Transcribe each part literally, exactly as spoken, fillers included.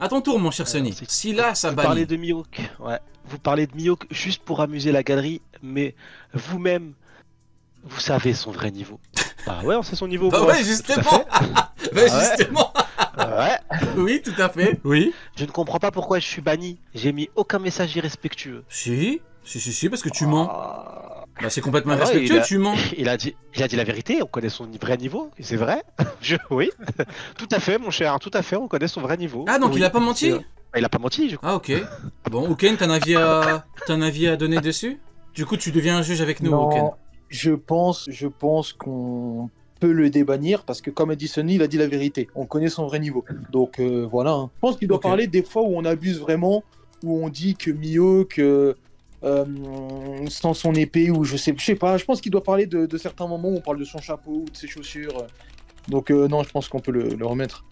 À ton tour, mon cher Sony. c'est- Silas a Vous banni. parlez de Mihawk, ouais. Vous parlez de Mihawk juste pour amuser la galerie, mais vous-même, vous savez son vrai niveau. Bah ouais, on sait son niveau. Bah moi, ouais, tout à justement. fait. Bah ouais. justement. Ouais. Oui, tout à fait. Oui. Je ne comprends pas pourquoi je suis banni. J'ai mis aucun message irrespectueux. Si. Si, si, si, parce que tu mens. Ah. Bah c'est complètement Ah ouais, respectueux, il a- tu mens. Il a dit, il a dit la vérité. On connaît son vrai niveau. C'est vrai. Je, oui. Tout à fait, mon cher. Tout à fait. On connaît son vrai niveau. Ah, donc Oui, il a pas menti. c'est- Ah, il a pas menti. Je... Ah, ok. Bon, Ouken, t'as un avis à... t'as un avis à donner dessus? Du coup, tu deviens un juge avec nous, Ouken. Non, je pense, je pense qu'on peut le débannir parce que comme a dit Sonny, il a dit la vérité. On connaît son vrai niveau. Donc euh, voilà. hein. Je pense qu'il doit Ok. parler des fois où on abuse vraiment, où on dit que Mihawk euh, euh, sans son épée ou je sais, je sais pas. Je pense qu'il doit parler de, de certains moments où on parle de son chapeau ou de ses chaussures. Donc euh, non, je pense qu'on peut le, le remettre.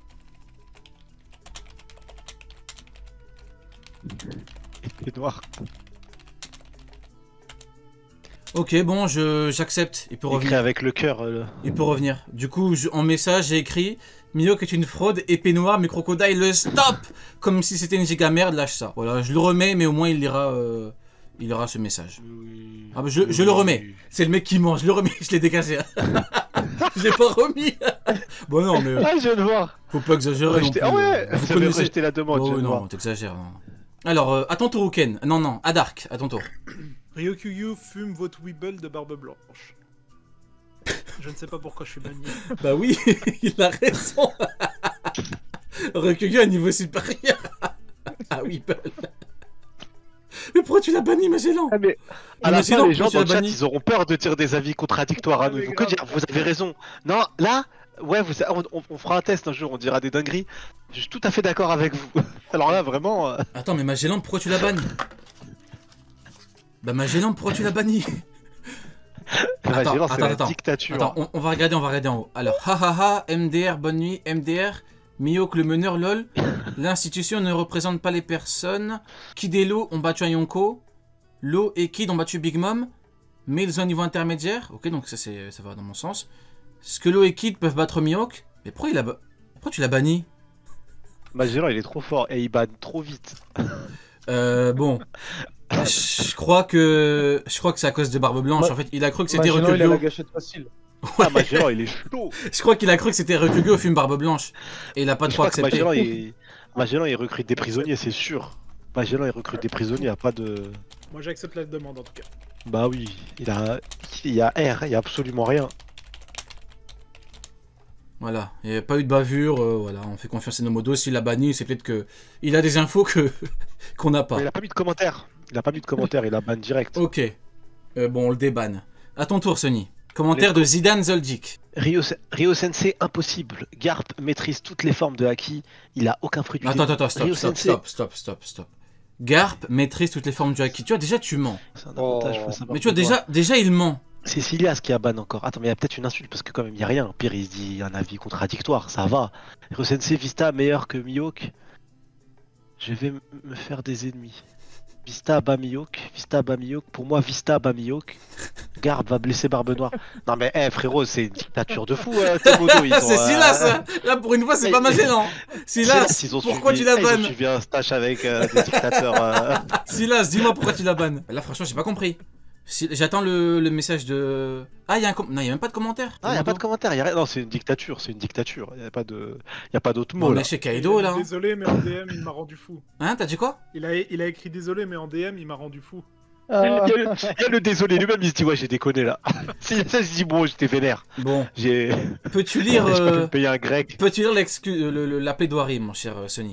Il est noir. Ok, bon, je j'accepte. Il peut Écrit revenir. avec le cœur. euh, le- Il peut revenir. Du coup, je- en message, j'ai écrit Mihawk est une fraude, épée noire, mais Crocodile le stop. Comme si c'était une giga merde, lâche ça. Voilà, je le remets, mais au moins il lira, euh, il lira ce message. Oui. Ah bah je, je le remets. C'est le mec qui ment, je le remets, je l'ai dégagé. Je l'ai pas remis. Bon non, mais euh, Ah, je viens de voir. faut pas exagérer non Rejeté- plus. Ah ouais. Vous Vous avez connaissez. rejeté la demande. je Oh viens de non, voir. t'exagères. non. Alors, euh, à ton tour, Ouken. Non, non, à Dark, à ton tour. Ryokugyu fume votre Weeble de barbe blanche. Je ne sais pas pourquoi je suis banni. Bah oui, il a raison. Ryokugyu à niveau supérieur. Ah oui, Paul. Mais pourquoi tu l'as banni, Magellan? Ah, mais à Mais la Magellan, fin, les gens pourquoi tu dans l'as le chat, banni? ils auront peur de dire des avis contradictoires à Ah, nous. mais Ils vont que grave. dire, vous avez raison. Non, là, ouais, vous, on, on- on fera un test un jour, on dira des dingueries. Je suis tout à fait d'accord avec vous. Alors là, vraiment. euh, Attends, mais Magellan, pourquoi tu l'as banni? Bah Magellan, pourquoi tu l'as banni? Magellan, Attends, c'est attends, la attends. dictature. Attends, on, on va regarder, on va regarder en haut. Alors, hahaha, M D R, bonne nuit, M D R, Mihawk le meneur, lol. L'institution ne représente pas les personnes. Kid et Lo ont battu un Yonko. Lo et Kid ont battu Big Mom. Mais ils ont un niveau intermédiaire. Ok, donc ça, c'est, ça va dans mon sens. Est-ce que Lo et Kid peuvent battre Mihawk? Mais pourquoi, il a ba- pourquoi tu l'as banni? Magellan, il est trop fort et il banne trop vite. Euh, bon. Je crois que je crois que c'est à cause de Barbe Blanche. Ma- En fait, il a cru que c'était Magellan, il a la Ryokugyu. gâchette facile. Ah, Magellan, il est chaud. Je crois qu'il a cru que c'était Ryokugyu au film Barbe Blanche. Et il a pas Je trop crois que accepté. Magellan, il... Magellan, il recrute des prisonniers, c'est sûr. Magellan, il recrute des prisonniers, il n'y a pas de. Moi j'accepte la demande en tout cas. Bah oui, il a, il y a R, il y a absolument rien. Voilà, il n'y a pas eu de bavure, euh, voilà, on fait confiance à nos modos. S'il a banni, c'est peut-être que il a des infos que qu'on n'a pas. Mais il a pas mis de commentaire. Il a pas mis de commentaire, il a ban direct. Ok, Euh, bon, on le débanne. À ton tour, Sony. Commentaire de Zidane Zoldyck. Ryo, Ryo Sensei, impossible. Garp maîtrise toutes les formes de haki. Il a aucun fruit du Attends, début. attends, attends, stop, Ryo stop, Sensei- stop, stop, stop, stop. Garp maîtrise toutes les formes du haki. Tu vois, déjà, tu mens. C'est un avantage Oh. face à Mais tu vois, Barbe Noire. déjà, déjà, il ment. C'est Silias qui a ban encore. Attends, mais il y a peut-être une insulte parce que quand même il y a rien. Pire, il se dit un avis contradictoire, ça va. Ryo Sensei, Vista meilleur que Mihawk. Je vais m- me faire des ennemis. Vista bat Mihawk. Vista bat Mihawk. Pour moi, Vista bat Mihawk. Garb va blesser Barbe Noire. Non mais, eh frérot, c'est une dictature de fou, euh, tes modos, ils ont, C'est euh, Silas, hein. Là, pour une fois, c'est Mais- pas Magellan. Silas, Silas, ils ont pourquoi suivi- tu la eh, Ils ont bannes? suivi un stage avec euh, des dictateurs. euh, Silas, dis-moi pourquoi tu la bannes. Là, franchement, j'ai pas compris. Si- J'attends le, le message de. Ah, il y a un com... Non, il y a même pas de commentaire. Ah, y a pas de commentaire, y a rien. Non, c'est une dictature, c'est une dictature. Y a pas de, y a pas d'autre mot Bon, là. mais chez Kaido, là. hein. Désolé mais en D M il m'a rendu fou. Hein, t'as dit quoi? Il a, il a écrit désolé mais en D M il m'a rendu fou. Il y a le, y a le désolé lui-même, il se dit ouais j'ai déconné là. Si ça il se dit bon j'étais vénère. Bon, J'ai. peux-tu lire, J'ai pas pu euh, me payer un grec. peux-tu lire l'excu- le- le- la plaidoirie, mon cher euh, Sony?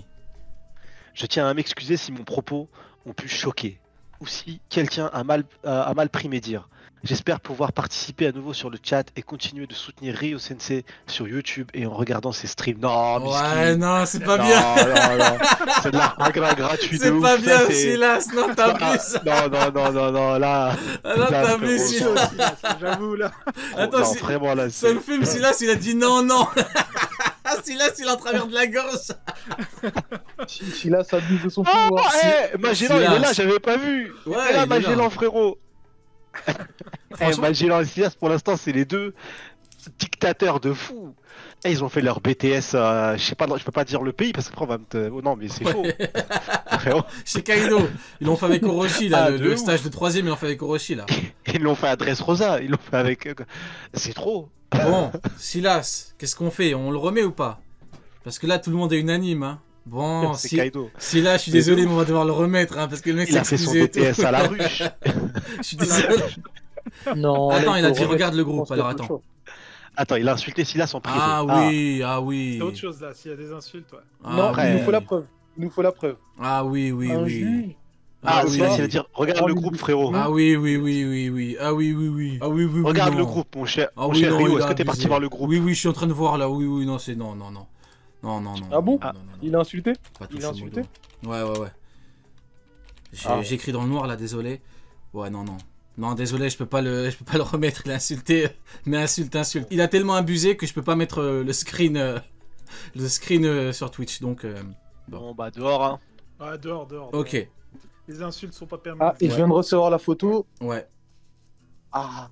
Je tiens à m'excuser si mon propos ont pu choquer. Ou si quelqu'un a mal, a, a mal pris mes dires. J'espère pouvoir participer à nouveau sur le chat et continuer de soutenir Ryo Sensei sur YouTube et en regardant ses streams. Non, Ouais, Miski. non, c'est pas Non, bien. non, non. C'est de la gra gratuit de C'est ouf, pas ça, bien, c'est- Silas. Non, t'abuses. Ah, non, non, non, non, non, là. Ah, là, là, t'abuses, frérot, Silas. J'avoue là. Attends, non, si- vraiment là. Ça c'est- me fume, Silas, il a dit non, non. Silas, il est en travers de la gorge. Si, si là, ça abuse de son Ah, pouvoir. eh, Magellan, il est là, j'avais pas vu. Ouais, il est il est là, là. Magellan, frérot. Eh, Franchement- Magellan et Silas, pour l'instant, c'est les deux dictateurs de fou. Eh, ils ont fait leur B T S, euh, je sais pas, je peux pas dire le pays parce qu'après on va me... te- Oh non mais c'est faux. Frérot. Chez Kaido, ils l'ont fait avec Orochi là, Ah, le, de le ouf. stage de troisième ils l'ont fait avec Orochi là. Ils l'ont fait à Dressrosa, ils l'ont fait avec... C'est trop. Bon, Silas, qu'est-ce qu'on fait? On le remet ou pas? Parce que là tout le monde est unanime hein. Bon, c'est si... Kaido. Silas, je suis C'est désolé ouf. mais on va devoir le remettre hein, parce que le mec Il a fait son s'excusait et B T S tout. à la ruche. Je suis désolé. Non, Attends, là, il a faut dit remettre, regarde le je groupe, pense qu'il y a alors plus de attends. choix. Attends, il a insulté Silas en privé. Ah oui, ah oui. C'est autre chose là, s'il y a des insultes, ouais. Ah, Non, après, il nous oui. faut la preuve. Il nous faut la preuve. Ah oui, oui, Un oui. juge. Ah, Ah oui. Silas, il va dire regarde Oh, le il- groupe, frérot. Ah oui, oui, oui, oui, oui. Ah oui, oui, oui. Ah oui, oui, oui. Regarde non. le groupe, mon cher, Ah mon oui, cher non, Rio. il Est-ce a que t'es abusé. parti voir le groupe? Oui, oui, je suis en train de voir là. Oui, oui, non, c'est non, non, non. Non, non, non. Ah bon non, non, non, non. Il a insulté Pas Il touché a au insulté modo. Ouais, ouais, ouais. J'ai Ah. j'écris dans le noir là, désolé. Ouais, non, non. Non, désolé, je peux pas le, je peux pas le remettre. Il a insulté, mais insulte, insulte. Il a tellement abusé que je peux pas mettre euh, le screen, euh, le screen euh, sur Twitch. Donc, euh, Bon, bah dehors, hein. Ah, dehors, dehors. ok. dehors. Les insultes sont pas permises. Ah, et je viens de recevoir la photo. Ouais. Ah,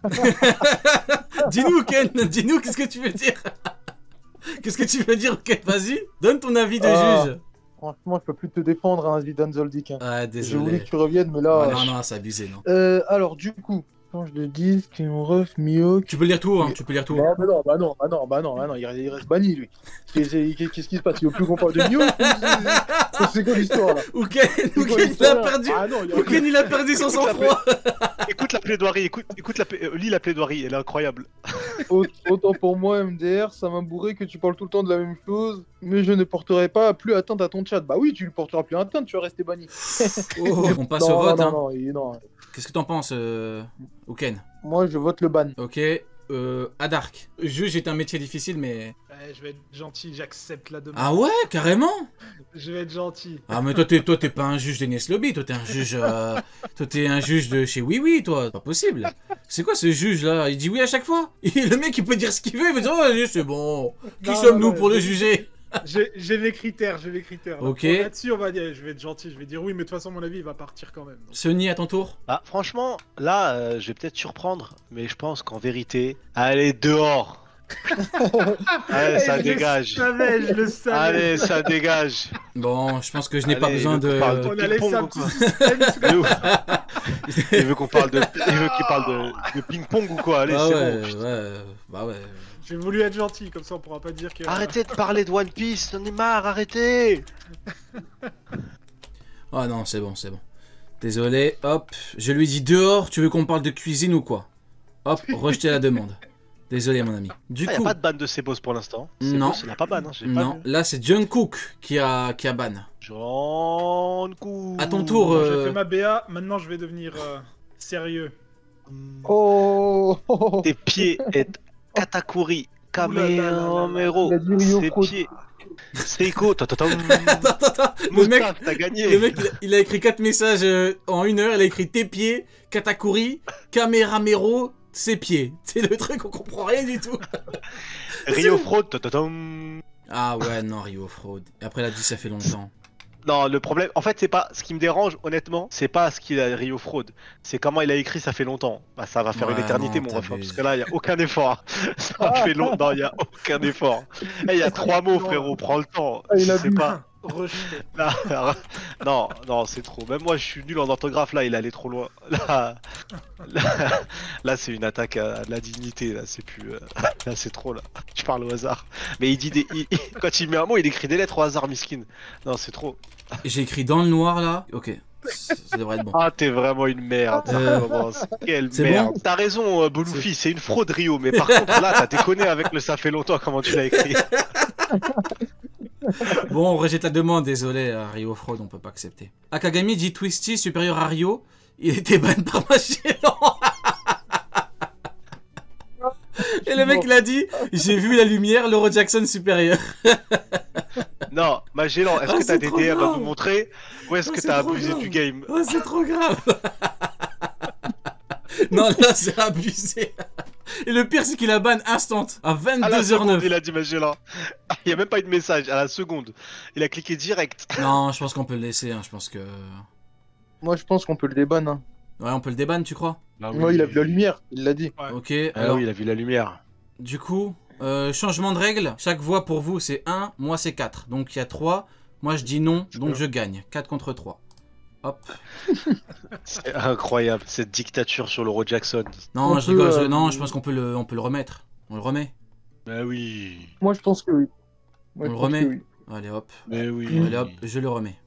Dis-nous, Ken. Dis-nous, qu'est-ce que tu veux dire? Qu'est-ce que tu veux dire, Ken? Vas-y, donne ton avis de Ah. juge. franchement, je peux plus te défendre, hein, Zidane Zoldyck. Hein. Ah, J'ai voulu désolé. que tu reviennes, mais là. Ah, non, non, c'est abusé, non. Euh, alors, du coup, quand je le dis, Kim Ruff, Mihawk. Tu peux lire tout, hein. Tu peux lire tout. Non, mais non, bah non, bah non, bah non, bah non, il reste, il reste banni, lui. Qu'est-ce qu'est-ce qui se passe? Il veut plus qu'on parle de Mihawk? ou- C'est quoi l'histoire, là? Ou Ken, C'est ou quoi Ken, il a l'histoire perdu. Ah non, il y a Ou Ken, il a perdu son Écoute la sang-froid. Écoute la plaidoirie, écoute, écoute la, pla- euh, lis la plaidoirie, elle est incroyable. Aut- Autant pour moi, M D R, ça m'a bourré que tu parles tout le temps de la même chose, mais je ne porterai pas plus atteinte à ton chat. Bah oui, tu lui porteras plus atteinte, tu vas rester banni. Oh, on passe non, au vote, non, hein. non, il- non. Qu'est-ce que t'en penses, euh... ou Ken? Moi, je vote le ban. Ok. Euh, Adark. Juge est un métier difficile, mais... Ouais, je vais être gentil, j'accepte la demande. Ah ouais, carrément? Je vais être gentil. Ah mais toi t'es toi t'es pas un juge d'Agnès Lobby, toi t'es un juge euh, toi t'es un juge de chez Oui Oui toi, pas possible. C'est quoi ce juge là? Il dit oui à chaque fois. Et le mec il peut dire ce qu'il veut, il veut dire oh allez, c'est bon. Qui Non, sommes-nous non, pour le mais- juger? J'ai j'ai les critères, j'ai les critères. Ok. Bon, là-dessus, on va dire, je vais être gentil, je vais dire oui, mais de toute façon, à mon avis, il va partir quand même. donc. Sony à ton tour. Bah franchement, là, euh, je vais peut-être surprendre, mais je pense qu'en vérité, allez dehors. Allez, ça Eh, dégage. Je le savais, je le savais. Allez, ça dégage. Bon, je pense que je n'ai pas Allez, besoin le coup parle de. On a laissé ping-pong un ou petit quoi suspense. De ouf. Il veut qu'on parle de, il veut qu'il parle de, de ping-pong ou quoi? Allez, Ah c'est ouais, bon. putain. ouais, bah ouais. J'ai voulu être gentil, comme ça on pourra pas dire que. Arrêtez de parler de One Piece, j'en ai marre, arrêtez. Ah non, c'est bon, c'est bon. Désolé, hop. Je lui dis dehors, tu veux qu'on parle de cuisine ou quoi? Hop, rejeter la demande. Désolé mon ami. Du Ah, y a coup, pas de ban de Sebos pour l'instant. Non. Sebos, il a pas ban, hein, j'ai pas non, vu. là c'est Jungkook qui a qui a ban. Jean Coup. À ton tour, Bon, euh, J'ai fait ma B A, maintenant je vais devenir euh, sérieux. Oh, oh, oh. Tes pieds est Katakuri. Ouh là là là là là. Kamehomero. Il a dit Rio Ses Fraud. pieds. Seiko. Tatatam. Attends, attends, attends. Le mec, Moustaphe, t'as gagné. le mec, il a, il a écrit quatre messages euh, en une heure. Il a écrit tes pieds, Katakuri, Kameramero, ses pieds. C'est le truc, on comprend rien du tout. Rio Fraude. Tatatam. Ah ouais, non, Rio Fraud. Après, il a dit ça fait longtemps. Non, le problème, en fait, c'est pas ce qui me dérange, honnêtement, c'est pas ce qu'il a Rio Fraude, c'est comment il a écrit, ça fait longtemps. Bah, ça va faire Ouais, une éternité, non, mon ref, hein, t'abuses. parce que là, il y a aucun effort. Ça fait longtemps, il y a aucun effort. Eh, il y a trois mots, frérot, prends le temps. Ah, il Je a sais bu. pas. Rejeté. Là, non, non, c'est trop. Même moi, je suis nul en orthographe, là, il est allé trop loin. Là, là, là, c'est une attaque à la dignité, là, c'est plus. euh, Là, c'est trop, là. Je parle au hasard. Mais il dit des. il- il- Quand il met un mot, il écrit des lettres au hasard, miskin. Non, c'est trop. J'ai écrit dans le noir là. Ok, ça devrait être bon. Ah, t'es vraiment une merde, ça Euh, recommence. Quelle c'est merde. bon T'as raison, euh, Bolufi, c'est une fraude, Rio, mais par contre, là, t'as déconné avec le ça fait longtemps, comment tu l'as écrit. Bon, on rejette la demande, désolé, euh, Rio Fraud, on peut pas accepter. Akagami dit Twisty supérieur à Rio. Il était ban par Magellan. Et le mec il a dit j'ai vu la lumière, l'Euro Jackson supérieur. Non, Magellan, est-ce Ah, que c'est t'as des trop D M à grave. nous montrer ou est-ce Ah, que c'est t'as trop abusé grave. du game? Oh, c'est trop grave. Non, là c'est abusé. Et le pire c'est qu'il a ban instant à À la vingt-deux heures seconde, neuf. il a dit Magellan. Il y a même pas eu de message, à la seconde. Il a cliqué direct. Non, je pense qu'on peut le laisser, hein, je pense que... Moi, je pense qu'on peut le déban. Hein. Ouais, on peut le déban, tu crois? Ah Moi, il a vu la lumière, il l'a dit. Ouais. Ok, Ah alors, oui, il a vu la lumière. du coup, Euh, changement de règle. Chaque voix pour vous, c'est un. Moi, c'est quatre. Donc, il y a trois. Moi, je dis non. Donc, je gagne. quatre contre trois. Hop. C'est incroyable, cette dictature sur l'Euro Jackson. Non, On je peut, rigole. je- euh, Non, je pense qu'on peut, le... on peut le remettre. On le remet. Bah oui. Moi, je pense que oui. On Moi, je le pense remet que oui. Allez, hop. Mais oui. Allez, hop. Je le remets.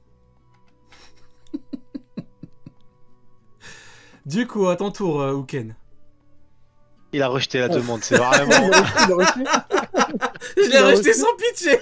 Du coup, à ton tour, euh, Ouken. Il a rejeté la demande, c'est vraiment. Il a reçu, il a reçu. Je l'ai a rejeté reçu. sans pitié.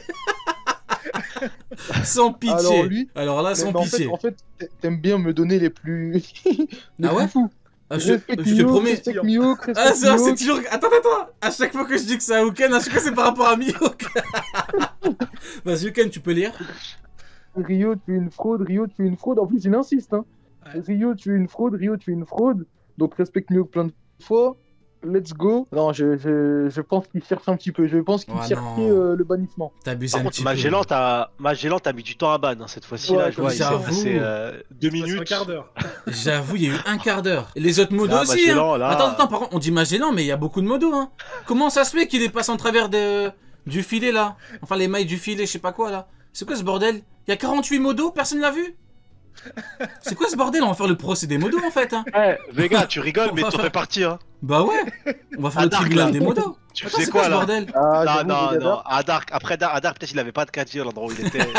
Sans pitié. Alors, lui- Alors là, Mais- sans mais en pitié. fait, en fait, t'a- t'aimes bien me donner les plus. les Ah ouais plus fous. Ah, je, Respecte je te Mihawk, promets. respecte Mihawk, respecte Ah, ça, c'est Mihawk. toujours. Attends, attends. À chaque fois que je dis que c'est à Ouken, à chaque fois c'est par rapport à Mihawk. Vas-y, Ouken, tu peux lire. Rio, tu es une fraude. Rio, tu es une fraude. En plus, il insiste. Hein. Ouais. Rio, tu es une fraude. Rio, tu es une fraude. Donc, respecte Mihawk plein de fois. Let's go. Non, je, je, je pense qu'il cherche un petit peu. Je pense qu'il Oh, cherchait non. euh, le bannissement. T'abuses Par un contre, petit peu. Magellan, t'as Magellan, t'as mis du temps à ban hein, cette fois-ci. Ouais, là, je vois, il s'est j'avoue. passé euh, deux Passe minutes. un quart d'heure. J'avoue, il y a eu un quart d'heure. Et les autres modos Là, aussi. Magellan, Hein. là. Attends, attends, par contre, on dit Magellan, mais il y a beaucoup de modos. Hein. Comment ça se fait qu'il est passé en travers de... du filet là? Enfin, les mailles du filet, je sais pas quoi là. C'est quoi ce bordel? Il y a quarante-huit modos, personne l'a vu? C'est quoi ce bordel? On va faire le procès des modos en fait. Hein. Eh, Vega, tu rigoles, mais Enfin, t'en fais partie. Hein. Bah ouais. On va faire Ah, le Dark, tribunal là. des modos. Tu Attends, faisais c'est quoi, quoi ce là bordel? Ah, Non, j'avoue, non, Vega. non. À Dark, après Dark, à Dark peut-être il avait pas de quatre G à l'endroit où il était.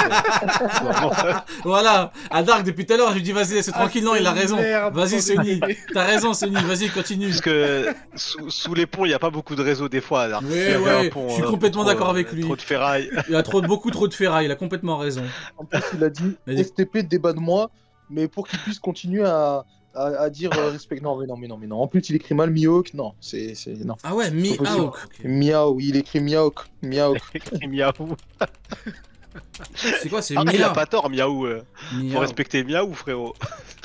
Voilà, à Dark depuis tout à l'heure, je lui dis vas-y, laisse Ah, tranquille, non, il a c'est raison. merde, Vas-y, sans Sony, déconner. t'as raison, Sony, vas-y, continue. Parce que sous, sous les ponts, il n'y a pas beaucoup de réseaux des fois. Alors, Ouais, s'il y avait ouais, un pont, je suis euh, complètement trop, d'accord euh, avec lui. Trop de ferraille. Il a trop, beaucoup trop de ferraille, il a complètement raison. En plus, il a dit Vas-y. S T P débat de moi, mais pour qu'il puisse continuer à, à, à dire euh, respect. Non, mais non, mais non, mais non. En plus, il écrit mal Mihawk. Non, c'est. c'est- Non. Ah ouais, C'est pas possible. Mihawk. Miaou, il écrit Mihawk. Mihawk. Miaou. C'est quoi, c'est Ah, il a Mihawk. pas tort, Miaou. euh. Faut Mihawk. respecter Miaou, frérot.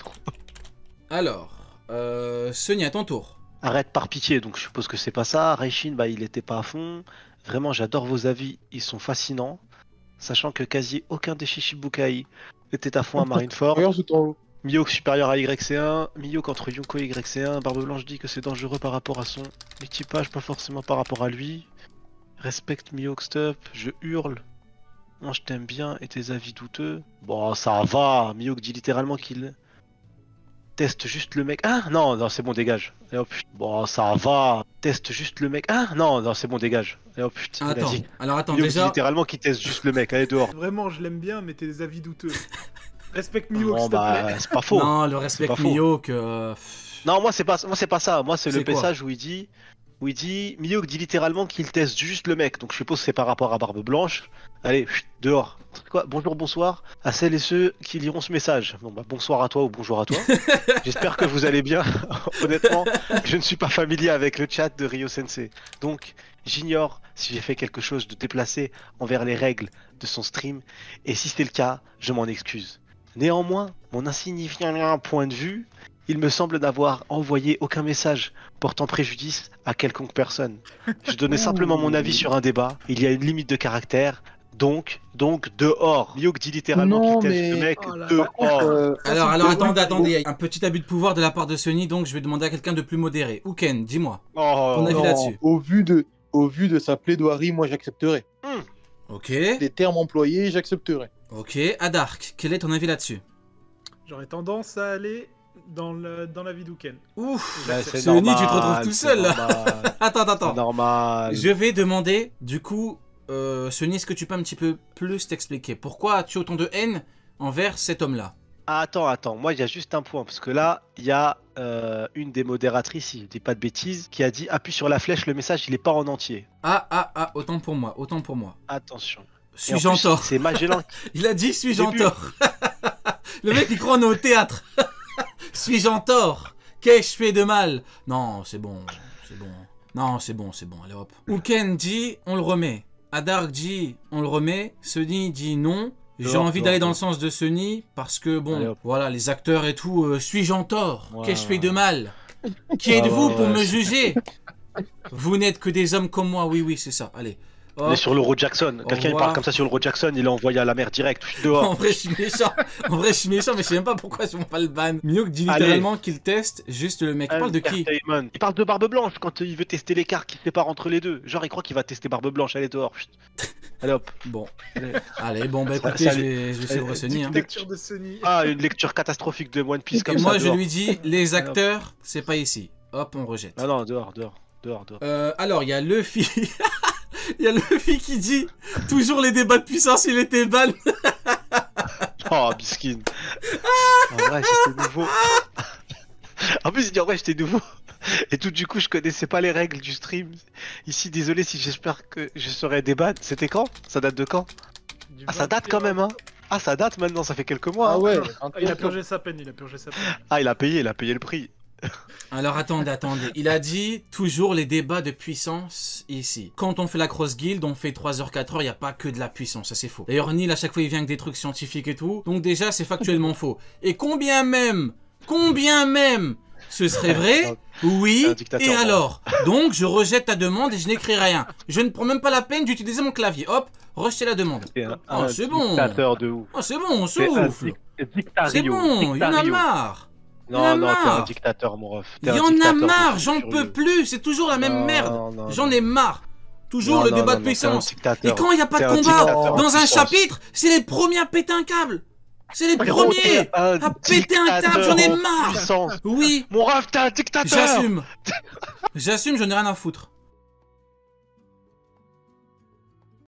Alors, euh, Sony, à ton tour. Arrête par pitié, donc je suppose que c'est pas ça. Reishin, bah il était pas à fond. Vraiment, j'adore vos avis, ils sont fascinants. Sachant que quasi aucun des Shishibukai était à fond à Marineford. Regarde tout en haut. Mihawk supérieur à Y C un, Mihawk entre Yonko et Y C un, Barbe Blanche dit que c'est dangereux par rapport à son équipage, pas forcément par rapport à lui. Respecte Mihawk stop, je hurle. Moi je t'aime bien et tes avis douteux. Bon ça va, Mihawk dit littéralement qu'il teste juste le mec. Ah non, non c'est bon dégage. Et hop, bon ça va, teste juste le mec. Ah non, non c'est bon dégage. Et hop, putain, il a Attends, dit. alors attends, Mihawk dit déjà, littéralement qu'il teste juste le mec, allez dehors. Vraiment, je l'aime bien, mais tes avis douteux. Respecte Mihawk, Bon s'il te plaît. bah c'est pas faux. non, le respect pas faux. Mihawk, euh, pff, Non, moi c'est pas, moi c'est pas ça. Moi c'est le C'est quoi passage où il dit, où il dit, Mihawk dit littéralement qu'il teste juste le mec. Donc je suppose que c'est par rapport à Barbe Blanche. Allez, chut, dehors. Quoi, bonjour, bonsoir à celles et ceux qui liront ce message. Bon bah bonsoir à toi ou bonjour à toi. J'espère que vous allez bien. Honnêtement, je ne suis pas familier avec le chat de Ryo Sensei. Donc j'ignore si j'ai fait quelque chose de déplacé envers les règles de son stream. Et si c'est le cas, je m'en excuse. Néanmoins, mon insignifiant point de vue, il me semble n'avoir envoyé aucun message portant préjudice à quelconque personne. Je donnais simplement mon avis sur un débat. Il y a une limite de caractère, donc, donc dehors. Mihawk dit littéralement Non, qu'il teste mais- le mec Oh là là. dehors. Euh, Alors, ça, alors, c'est- attendez, attendez, un petit abus de pouvoir de la part de Sony, donc je vais demander à quelqu'un de plus modéré. Ouken, dis-moi. Oh, Ton avis Non, là-dessus. Au vu de, au vu de sa plaidoirie, moi j'accepterais. Ok, Des termes employés, j'accepterais. ok. À Dark, quel est ton avis là-dessus? J'aurais tendance à aller dans, le, dans la vie d'Uken. Ouf. Bah, c'est Sony, tu te normal, retrouves tout c'est seul, là. normal, Attends, attends, C'est attends. normal. Je vais demander, du coup, euh, Sony, est-ce que tu peux un petit peu plus t'expliquer? Pourquoi as-tu autant de haine envers cet homme-là? Ah, attends, attends, moi il y a juste un point, parce que là, il y a euh, une des modératrices, si je dis pas de bêtises, qui a dit appuie sur la flèche, le message il est pas en entier. Ah, ah, ah, autant pour moi, autant pour moi. Attention. Et Suis-je en en plus, tort? C'est Magellan. Il a dit suis-je en Début. tort? Le mec, il croit on est au théâtre. Suis-je en tort? Qu'ai-je fait de mal? Non, c'est bon, c'est bon. Non, c'est bon, c'est bon, allez hop. Ouken dit on le remet. Adark dit on le remet. Sony dit non. J'ai Dehors, envie dehors, d'aller dans le dehors. sens de Sony parce que Allez, bon, hop. voilà, les acteurs et tout, euh, suis-je en tort? Ouais, Qu'ai-je fait ouais. de mal? Qui Ouais, êtes-vous ouais, pour ouais, me c'est- juger? Vous n'êtes que des hommes comme moi, oui, oui, c'est ça. Allez, On est sur l'Euro Jackson. Au Quelqu'un il revoir. parle comme ça sur l'Euro Jackson, il est envoyé à la mer direct. En Dehors. vrai, je suis méchant. En vrai, je suis méchant, mais je sais même pas pourquoi je m'en pas le ban. Miyok dit Allez. littéralement qu'il teste juste le mec. Il parle de qui? Entertainment. Il parle de Barbe Blanche quand il veut tester l'écart qui sépare entre les deux. Genre, il croit qu'il va tester Barbe Blanche. Allez, dehors. Chut. Allez hop. Bon. Allez. Allez, bon, bah Ça- écoutez, ça- je vais, je vais suivre Sunny. Hein. Lecture de Sony. Ah, une lecture catastrophique de One Piece Et comme ça. moi, je dehors. lui dis, les acteurs, c'est pas ici. Hop, on rejette. Non, non, dehors, dehors, dehors, dehors. Euh, alors, il y a Luffy. Il y a Luffy qui dit toujours les débats de puissance, il était ban. Oh, Biskin. En vrai, j'étais nouveau. En plus, il dit en vrai, j'étais nouveau. Et tout, du coup, je connaissais pas les règles du stream. Ici, désolé si j'espère que je serai débat. C'était quand? Ça date de quand? Du Ah, ça date quand même, hein. Ah, ça date maintenant, ça fait quelques mois. Ah hein. ouais. Ah, il a purgé sa peine, il a purgé sa peine. Ah, il a payé, il a payé le prix. Alors attendez, attendez. Il a dit toujours les débats de puissance ici. Quand on fait la cross guild, on fait trois heures, quatre heures, il n'y a pas que de la puissance, ça c'est faux. D'ailleurs, Neil, à chaque fois, il vient avec des trucs scientifiques et tout. Donc déjà, c'est factuellement faux. Et combien même, combien même, ce serait vrai? Oui, Un dictateur, et bon. alors? Donc, je rejette ta demande et je n'écris rien. Je ne prends même pas la peine d'utiliser mon clavier. Hop, rejeter la demande. C'est un, Oh, c'est bon. dictateur de ouf. Oh, c'est bon, on C'est un souffle. dic- dictario. C'est bon, il y en a dictario. marre. Il y en a Non, non, t'es un marre. dictateur, mon ref. Il T'es un y en a dictateur de marre, fou j'en furieux. peux plus, c'est toujours la même Non, merde. non, J'en non. ai marre. Toujours Non, le non, débat non, de non, t'es un puissance. Et dictateur. quand il n'y a pas T'es de un combat dictateur dans en un puissance. chapitre, c'est les premiers à péter un câble. C'est les Frérot, premiers t'es un à péter un câble, dictateur j'en ai en marre. puissance. Oui, Mon ref, t'es un dictateur. j'assume. J'assume, j'en ai rien à foutre.